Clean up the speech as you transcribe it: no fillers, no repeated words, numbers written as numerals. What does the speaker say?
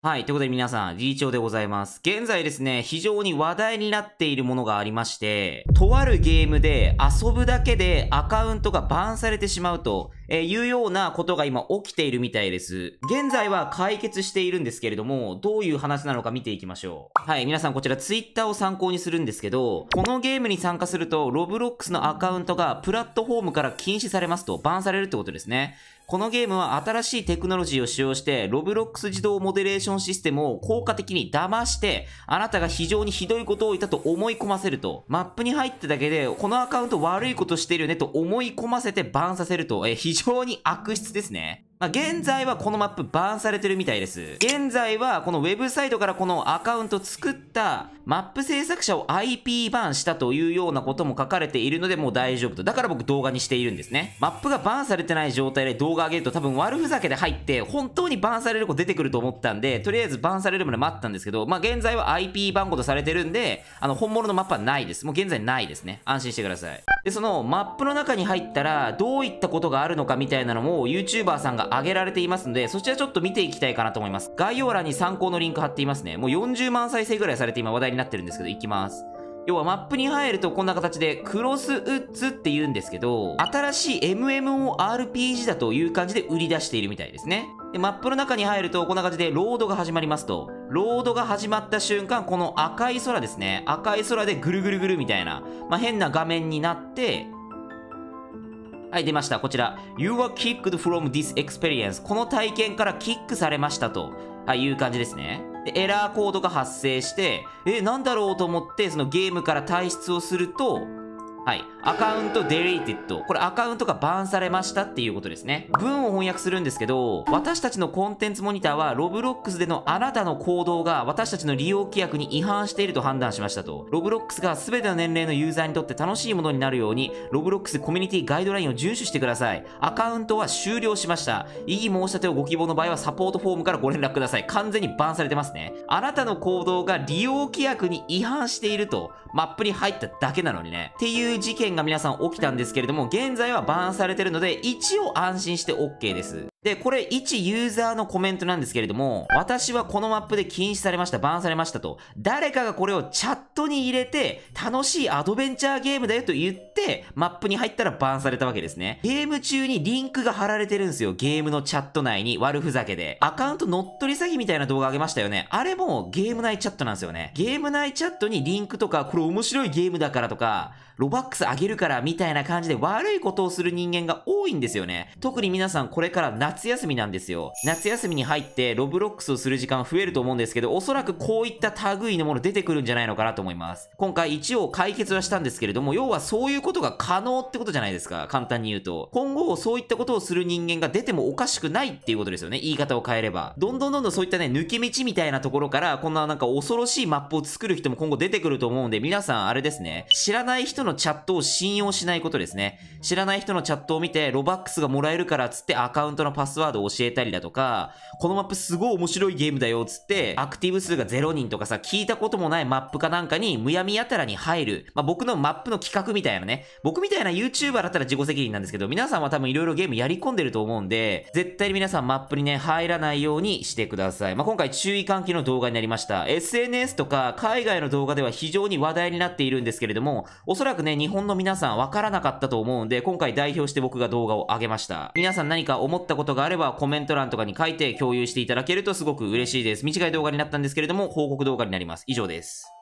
はい。ということで皆さん、理事長でございます。現在ですね、非常に話題になっているものがありまして、とあるゲームで遊ぶだけでアカウントがバンされてしまうというようなことが今起きているみたいです。現在は解決しているんですけれども、どういう話なのか見ていきましょう。はい。皆さんこちら Twitter を参考にするんですけど、このゲームに参加すると、Roblox のアカウントがプラットフォームから禁止されますと、バンされるってことですね。このゲームは新しいテクノロジーを使用して、Roblox 自動モデレーションシステムを効果的に騙して、あなたが非常にひどいことを言ったと思い込ませると、マップに入っただけで、このアカウント悪いことしてるよねと思い込ませてバンさせると、非常に悪質ですね。現在はこのマップバンされてるみたいです。現在はこのウェブサイトからこのアカウント作ったマップ制作者を IP バンしたというようなことも書かれているのでもう大丈夫と。だから僕動画にしているんですね。マップがバンされてない状態で動画上げると多分悪ふざけで入って本当にバンされる子出てくると思ったんで、とりあえずバンされるまで待ったんですけど、現在は IP 番号とされてるんで、本物のマップはないです。もう現在ないですね。安心してください。で、そのマップの中に入ったらどういったことがあるのかみたいなのも YouTuber さんが上げられていますので、そちらちょっと見ていきたいかなと思います。概要欄に参考のリンク貼っていますね。もう40万再生ぐらいされて今話題になってるんですけど、いきます。要はマップに入るとこんな形でクロスウッズって言うんですけど、新しい MMORPG だという感じで売り出しているみたいですね。で、マップの中に入るとこんな感じでロードが始まりますと、ロードが始まった瞬間、この赤い空ですね。赤い空でぐるぐるぐるみたいな、変な画面になって、はい、出ました。こちら。You are kicked from this experience. この体験からキックされましたと、いう感じですね。で、エラーコードが発生して、なんだろうと思って、そのゲームから退出をすると、はい。アカウント deleted。これアカウントがバンされましたっていうことですね。文を翻訳するんですけど、私たちのコンテンツモニターは Roblox でのあなたの行動が私たちの利用規約に違反していると判断しましたと。Roblox が全ての年齢のユーザーにとって楽しいものになるように、Roblox コミュニティガイドラインを遵守してください。アカウントは終了しました。異議申し立てをご希望の場合はサポートフォームからご連絡ください。完全にバンされてますね。あなたの行動が利用規約に違反していると、マップに入っただけなのにね。っていう事件が皆さん起きたんですけれども、現在はバンされてるので、一応安心して OK です。で、これ一ユーザーのコメントなんですけれども、私はこのマップで禁止されました、バンされましたと、誰かがこれをチャットに入れて、楽しいアドベンチャーゲームだよと言って、マップに入ったらバンされたわけですね。ゲーム中にリンクが貼られてるんですよ。ゲームのチャット内に悪ふざけで。アカウント乗っ取り詐欺みたいな動画あげましたよね。あれもゲーム内チャットなんですよね。ゲーム内チャットにリンクとか、これ面白いゲームだからとか、ロバックスあげるからみたいな感じで悪いことをする人間が多いんですよね。特に皆さんこれから夏休みなんですよ。夏休みに入ってロブロックスをする時間増えると思うんですけど、おそらくこういった類のもの出てくるんじゃないのかなと思います。今回一応解決はしたんですけれども、要はそういうことが可能ってことじゃないですか。簡単に言うと。今後そういったことをする人間が出てもおかしくないっていうことですよね。言い方を変えれば。どんどんそういったね、抜け道みたいなところから、こんななんか恐ろしいマップを作る人も今後出てくると思うんで、皆さんあれですね。知らない人のチャットを信用しないことですね。知らない人のチャットを見て、ロバックスがもらえるからっつってアカウントのパスワードを教えたりだとか、このマップすごい面白いゲームだよっつって、アクティブ数が0人とかさ、聞いたこともないマップかなんかにむやみやたらに入る。僕のマップの企画みたいなね。僕みたいな YouTuber だったら自己責任なんですけど、皆さんは多分いろいろゲームやり込んでると思うんで、絶対に皆さんマップにね、入らないようにしてください。今回注意喚起の動画になりました。SNS とか海外の動画では非常に話題になっているんですけれども、おそらくね、日本の皆さんわからなかったと思うんで、今回代表して僕が動画を上げました。皆さん何か思ったことがあればコメント欄とかに書いて共有していただけるとすごく嬉しいです。短い動画になったんですけれども、報告動画になります。以上です。